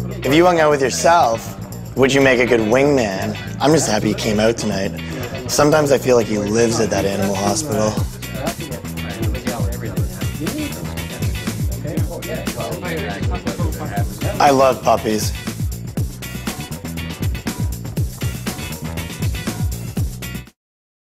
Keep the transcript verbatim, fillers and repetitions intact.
If you hung out with yourself, would you make a good wingman? I'm just happy he came out tonight. Sometimes I feel like he lives at that animal hospital. I love puppies.